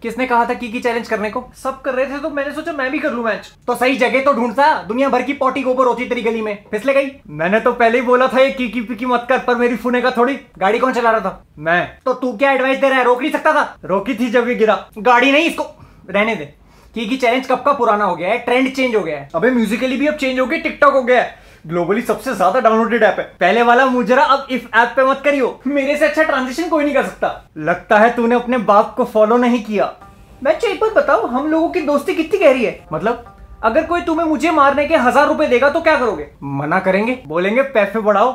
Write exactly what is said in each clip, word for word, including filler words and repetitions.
किसने कहा था की की चैलेंज करने को? सब कर रहे थे तो मैंने सोचा मैं भी कर लूं मैच। तो सही जगह तो ढूंढता, दुनिया भर की पॉटी गोबर होती तेरी गली में, फिसले गई। मैंने तो पहले ही बोला था ये की की पिकी मत कर, पर मेरी फुने का थोड़ी। गाड़ी कौन चला रहा था? मैं। तो तू क्या एडवाइस दे रहा है? रोक नहीं सकता था? रोकी थी जब ये गिरा। गाड़ी नहीं, इसको रहने दे। की की चैलेंज कब का पुराना हो गया है, ट्रेंड चेंज हो गया है। अबे म्यूजिकली भी अब चेंज हो गया, टिकटॉक हो गया है, ग्लोबली सबसे ज्यादा डाउनलोडेड ऐप है। पहले वाला मुजरा अब इफ ऐप पे मत करियो, मेरे से अच्छा ट्रांजिशन कोई नहीं कर सकता। लगता है तूने अपने बाप को फॉलो नहीं किया। मैं एक बात बताओ, हम लोगों की दोस्ती कितनी गहरी है? मतलब अगर कोई तुम्हें मुझे मारने के हजार रुपए देगा तो क्या करोगे? मना करेंगे, बोलेंगे पैसे बढ़ाओ।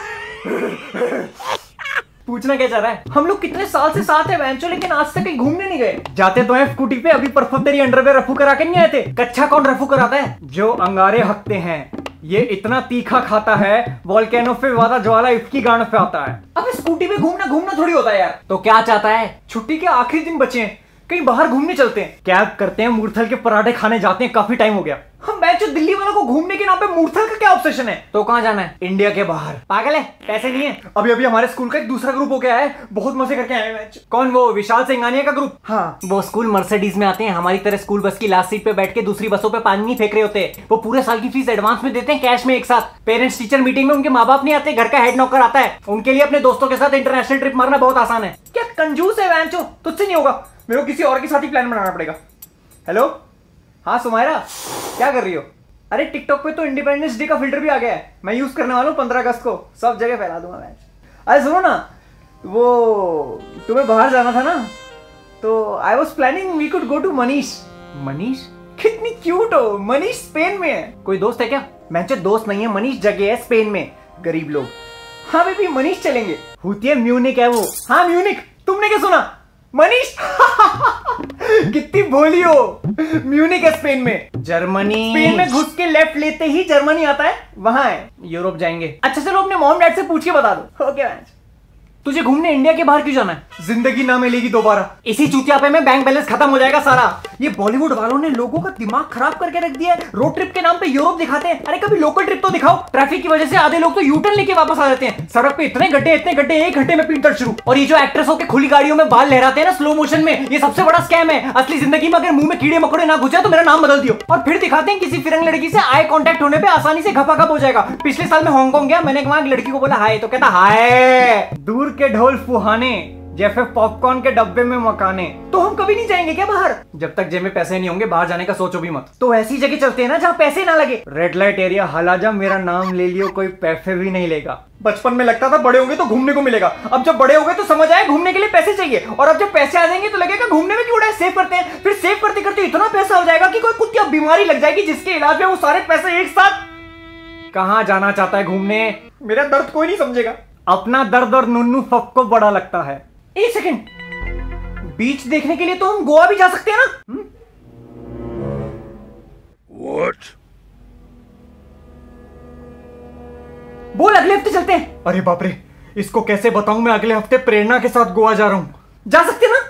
पूछना क्या चाह रहा है? हम लोग कितने साल से साथ हैं बैंचो, लेकिन आज तक कहीं घूमने नहीं गए। जाते तो हैं स्कूटी पे, अभी परसों तेरी अंडरवेयर रफू करा के नहीं आए थे। कच्चा कौन रफू कराता है? जो अंगारे हकते हैं। ये इतना तीखा खाता है, वोल्केनो पे वादा ज्वाला इसकी गांड पे आता है। अब स्कूटी पे घूमना घूमना थोड़ी होता है यार। तो क्या चाहता है? छुट्टी के आखिरी दिन बचे हैं, कहीं बाहर घूमने चलते हैं। कैब करते हैं, मूर्थल के पराठे खाने जाते हैं, काफी टाइम हो गया। हम बैंचो दिल्ली वालों को घूमने के नाम पे मूर्थल का क्या ऑब्सेशन है? तो कहाँ जाना है? इंडिया के बाहर। पागल है, पैसे नहीं है। अभी अभी हमारे स्कूल का एक दूसरा ग्रुप हो गया है, बहुत मजे करके आए हैं। कौन? वो विशाल सिंघानिया का ग्रुप? हाँ। वो स्कूल मर्सिडीज में आते हैं, हमारी तरह स्कूल बस की लास्ट सीट पे बैठ के दूसरी बसों पे पानी नहीं फेंक रहे होते। वो पूरे साल की फीस एडवांस में देते हैं, कैश में एक साथ। पेरेंट्स टीचर मीटिंग में उनके माँ बाप नहीं आते, घर का हेड नौकर आता है। उनके लिए अपने दोस्तों के साथ इंटरनेशनल ट्रिप मारना बहुत आसान है। क्या कंजूस है बैंचो, तुझसे नहीं होगा, मेरे को किसी और के साथ ही प्लान बनाना पड़ेगा। हेलो, हाँ सुमायरा, क्या कर रही हो? अरे टिकटॉक पे तो इंडिपेंडेंस डे का फिल्टर भी आ गया है, मैं यूज करने वाला हूँ। पंद्रह अगस्त को सब जगह फैला दूंगा मैं। अरे सुनो ना, वो तुम्हें बाहर जाना था ना, तो I was planning we could go to Manish. Manish? कितनी क्यूट हो। मनीष स्पेन में है। कोई दोस्त है क्या? मैं जो दोस्त नहीं है, मनीष जगह है स्पेन में, गरीब लोग। हाँ बेबी, मनीष चलेंगे। होती है म्यूनिक है वो। हाँ म्यूनिक। तुमने क्या सुना? मनीष। कितनी भोली हो। म्यूनिक है स्पेन में। जर्मनी। स्पेन में घुस के लेफ्ट लेते ही जर्मनी आता है, वहां है। यूरोप जाएंगे। अच्छा चलो अपने मॉम डैड से पूछ के बता दो। Okay match. तुझे घूमने इंडिया के बाहर क्यों जाना है? जिंदगी ना मिलेगी दोबारा। इसी चूतिया पे में बैंक बैलेंस खत्म हो जाएगा सारा। ये बॉलीवुड वालों ने लोगों का दिमाग खराब करके रख दिया है। रोड ट्रिप के नाम पे यूरोप दिखाते हैं। अरे कभी लोकल ट्रिप तो दिखाओ। ट्रैफिक की वजह से आधे लोग तो यू टर्न लेके वापस आ जाते हैं। सड़क पे इतने गड्ढे इतने गड्ढे, एक घंटे में पीट शुरू। और ये जो एक्ट्रेसों के खुली गाड़ियों में बाल लहराते हैं ना स्लो मोशन में, ये सबसे बड़ा स्कैम है। असली जिंदगी में अगर मुंह में कीड़े मकोड़े ना घुसे तो मेरा नाम बदल दियो। और फिर दिखाते हैं किसी फिरंग लड़की से आई कांटेक्ट होने पे आसानी से घपाघप हो जाएगा। पिछले साल मैं हांगकांग गया, मैंने वहां एक लड़की को बोला हाय, तो कहता हाय। दूर के ढोल फुहाने जैसे पॉपकॉर्न के डब्बे में मकाने। तो हम कभी नहीं जाएंगे क्या बाहर? जब तक जेब में पैसे नहीं होंगे बाहर जाने का सोचो भी मत। तो ऐसी जगह चलते हैं ना जहाँ पैसे ना लगे। रेड लाइट एरिया, हलाजा मेरा नाम ले लियो, कोई पैसे भी नहीं लेगा। बचपन में लगता था बड़े होंगे तो घूमने को मिलेगा। अब जब बड़े हो गए तो समझ आए घूमने के लिए पैसे चाहिए। और अब जब पैसे आ जाएंगे तो लगेगा घूमने में क्यों उड़ाए, सेव करते हैं। फिर सेव करते करते इतना पैसा हो जाएगा कि कोई कुत्ती बीमारी लग जाएगी जिसके इलाज में वो सारे पैसे एक साथ। कहाँ जाना चाहता है घूमने? मेरा दर्द कोई नहीं समझेगा। अपना दर्द और नुन्नू सबको बड़ा लगता है। एक सेकंड, बीच देखने के लिए तो हम गोवा भी जा सकते हैं ना? What? बोल अगले हफ्ते चलते हैं। अरे बाप रे, इसको कैसे बताऊं मैं अगले हफ्ते प्रेरणा के साथ गोवा जा रहा हूं। जा सकते हैं ना?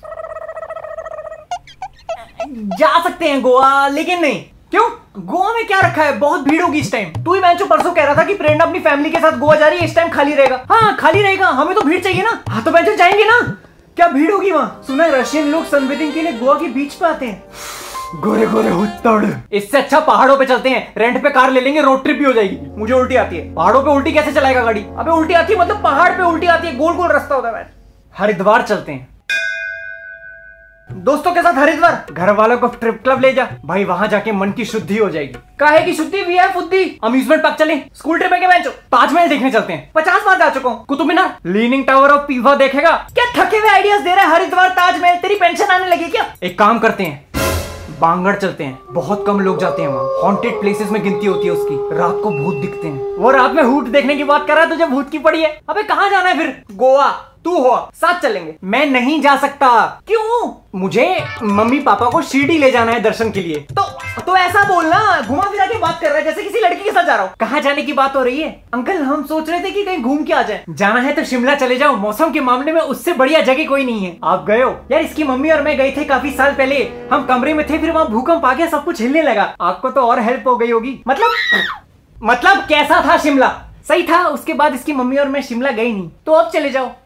जा सकते हैं गोवा, लेकिन नहीं। क्यों? गोवा में क्या रखा है? बहुत भीड़ होगी इस टाइम। तू ही बैंचो परसों कह रहा था कि प्रेरणा अपनी फैमिली के साथ गोवा जा रही है, इस टाइम खाली रहेगा। हाँ खाली रहेगा, हमें तो भीड़ चाहिए ना। हाँ तो बैंचो जाएंगे ना। क्या भीड़ होगी वहाँ? सुना है रशियन लोग सनबेथिंग के लिए गोवा के बीच पे आते हैं। गोरे गोरे हुत्तड़। इससे अच्छा पहाड़ों पे चलते हैं, रेंट पे कार ले लेंगे, रोड ट्रिप भी हो जाएगी। मुझे उल्टी आती है। पहाड़ों पे उल्टी कैसे चलाएगा गाड़ी? अबे उल्टी आती है मतलब पहाड़ पे उल्टी आती है, गोल गोल रास्ता होता है। हरिद्वार चलते हैं दोस्तों के साथ। हरिद्वार घर वालों को ट्रिप क्लब ले जा भाई, वहां जाके मन की शुद्धि हो जाएगी। काहे की शुद्धि? वी है फुद्दी। अम्यूजमेंट पार्क चले, स्कूल ट्रिप है क्या बैंचो? ताजमहल देखने चलते हैं, पचास बार जा चुका हूँ। Qutub Minar, leaning tower of Pisa देखेगा। क्या थके हुए आइडियाज दे रहा है? हरिद्वार, ताजमहल, तेरी पेंशन आने लगी क्या? एक काम करते हैं, बांगड़ चलते हैं। बहुत कम लोग जाते हैं वहाँ, हॉन्टेड प्लेसेस में गिनती होती है उसकी। रात को भूत दिखते हैं। वो रात में हूट देखने की बात कर रहा है, तुझे भूत की पड़ी है? अबे कहाँ जाना है फिर? गोवा। तू हो साथ चलेंगे। मैं नहीं जा सकता। क्यों? मुझे मम्मी पापा को शिरडी ले जाना है दर्शन के लिए। तो तो ऐसा बोलना, घुमा फिरा के बात कर रहा है जैसे किसी लड़की के साथ जा रहा हूँ। कहाँ जाने की बात हो रही है? अंकल हम सोच रहे थे कि कहीं घूम के आ जाए। जाना है तो शिमला चले जाओ, मौसम के मामले में उससे बढ़िया जगह कोई नहीं है। आप गए हो? यार इसकी मम्मी और मैं गए थे काफी साल पहले। हम कमरे में थे, फिर वहाँ भूकंप आ गया, सब कुछ हिलने लगा। आपको तो और हेल्प हो गई होगी। मतलब मतलब कैसा था शिमला? सही था। उसके बाद इसकी मम्मी और मैं शिमला गई नहीं। तो अब चले जाओ।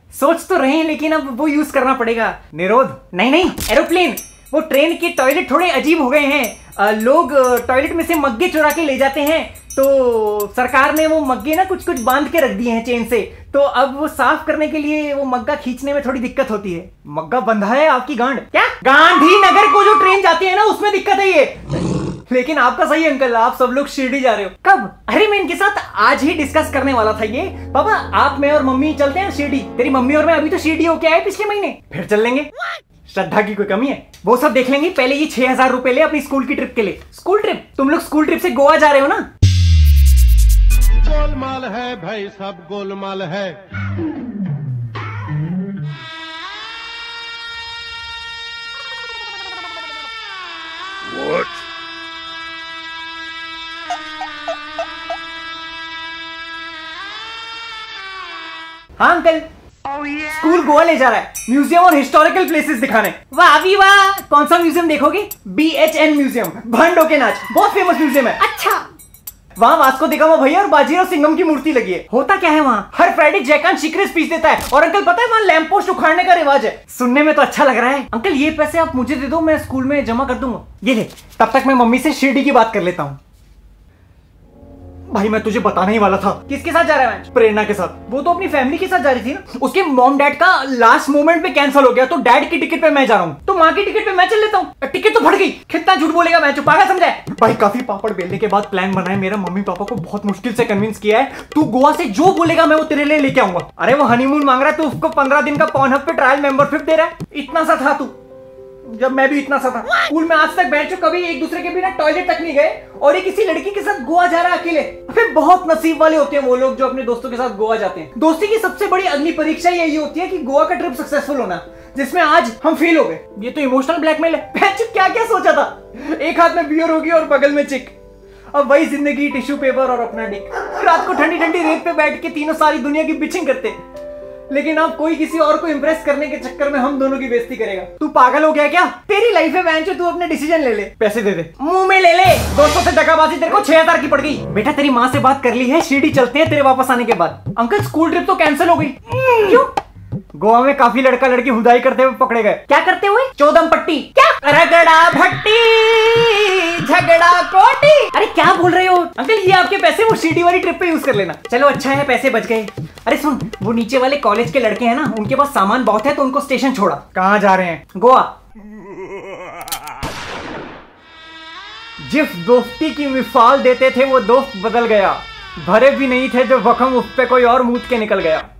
सोच तो रहे हैं लेकिन अब वो यूज करना पड़ेगा। निरोध? नहीं नहीं, एरोप्लेन। वो ट्रेन के टॉयलेट थोड़े अजीब हो गए हैं। आ, लोग टॉयलेट में से मग्गे चुरा के ले जाते हैं, तो सरकार ने वो मग्गे ना कुछ कुछ बांध के रख दिए हैं चेन से, तो अब वो साफ करने के लिए वो मग्गा खींचने में थोड़ी दिक्कत होती है। मग्गा बंधा है आपकी गांड? क्या गांधीनगर को जो ट्रेन जाती है ना उसमें दिक्कत है ये। लेकिन आपका सही अंकल, आप सब लोग शिरडी जा रहे हो कब? अरे मैं इनके साथ आज ही डिस्कस करने वाला था ये। पापा आप, मैं और मम्मी चलते हैं शिरडी। तेरी मम्मी और मैं अभी तो शिरडी होके आए पिछले महीने, फिर चल लेंगे। श्रद्धा की कोई कमी है? वो सब देख लेंगे, पहले ये छह हजार रुपए ले अपनी स्कूल की ट्रिप के लिए। School trip? तुम लोग स्कूल ट्रिप से गोवा जा रहे हो ना? गोलमाल है भाई, सब गोलमाल है। What? हाँ uncle, oh, yeah. School Goa ले जा रहा है, म्यूजियम और हिस्टोरिकल प्लेसेस दिखाने। वाह अभी वाह। कौन सा म्यूजियम देखोगे? बी एच एन म्यूजियम, भंडो के नाच, बहुत फेमस म्यूजियम है। अच्छा, वहाँ वास्को द गामा भैया और बाजीराव सिंघम की मूर्ति लगी है। होता क्या है वहाँ? हर फ्राइडे जयकांत शिकरे स्पीच देता है। और अंकल पता है वहाँ लैंप पोस्ट उखाड़ने का रिवाज है। सुनने में तो अच्छा लग रहा है। अंकल ये पैसे आप मुझे दे दो, मैं स्कूल में जमा कर दूंगा। ये ले, तब तक मैं मम्मी से शिरडी की बात कर लेता हूँ। भाई मैं तुझे बताने ही वाला था। किसके साथ जा रहा है? प्रेरणा के साथ। वो तो अपनी फैमिली के साथ जा रही थी ना। उसके मॉम डैड का लास्ट मोमेंट पे कैंसिल हो गया, तो डैड की टिकट पे मैं जा रहा हूँ, तो माँ की टिकट पे मैं चल लेता हूँ। टिकट तो फट गई। कितना झूठ बोलेगा मैं, पागल समझा है? भाई काफी पापड़ बेलने के बाद प्लान बना है मेरा। मम्मी पापा को बहुत मुश्किल से कन्विंस किया है। तू गोवा से जो बोलेगा मैं वो तेरे लिए लेके आऊंगा। अरे वो हनीमून मांग रहा है, तो उसको पंद्रह दिन का पॉनहब पे ट्रायल मेंबरशिप दे रहा है। इतना सा था तू, जब मैं भी इतना सा था। स्कूल में आज तक बैठो कभी एक दूसरे के बिना टॉयलेट तक नहीं गए, और ये किसी लड़की के साथ गोवा जा रहा है अकेले। फिर बहुत नसीब वाले होते हैं वो लोग जो अपने दोस्तों के साथ गोवा जाते हैं। दोस्ती की सबसे बड़ी अग्नि परीक्षा यही होती है कि गोवा का ट्रिप सक्सेसफुल होना, जिसमें आज हम फेल हो गए। ये तो इमोशनल ब्लैकमेल है। क्या क्या सोचा था, एक हाथ में बियर होगी और बगल में चिक। अब वही जिंदगी, टिश्यू पेपर और अपना डिक। रात को ठंडी ठंडी रेत पे बैठ के तीनों सारी दुनिया की बिचिंग करते, लेकिन अब कोई किसी और को इंप्रेस करने के चक्कर में हम दोनों की बेइज्जती करेगा। तू पागल हो गया क्या? तेरी लाइफ है बैंचो, तू अपने डिसीजन ले ले। पैसे दे दे। मुंह में ले ले। दोस्तों से दगाबाजी तेरे को छह हजार की पड़ गई। बेटा तेरी माँ से बात कर ली है, शिरडी चलते हैं तेरे वापस आने के बाद। अंकल स्कूल ट्रिप तो कैंसिल हो गई। क्यों? गोवा में काफी लड़का लड़की हुदाई करते हुए पकड़े गए। क्या करते हुए? चौदम पट्टी। क्या? रगड़ा भट्टी, झगड़ा कोटी। अरे क्या बोल रहे हो अंकल? ये आपके पैसे वो शिरडी वाली ट्रिप पे यूज कर लेना। चलो अच्छा है, पैसे बच गए। अरे सुन, वो नीचे वाले कॉलेज के लड़के हैं ना, उनके पास सामान बहुत है, तो उनको स्टेशन छोड़ा। कहाँ जा रहे हैं? गोवा। जिस दोस्ती की मिसाल देते थे वो दोस्त बदल गया। भरे भी नहीं थे जो वखम उस पे कोई और मूत के निकल गया।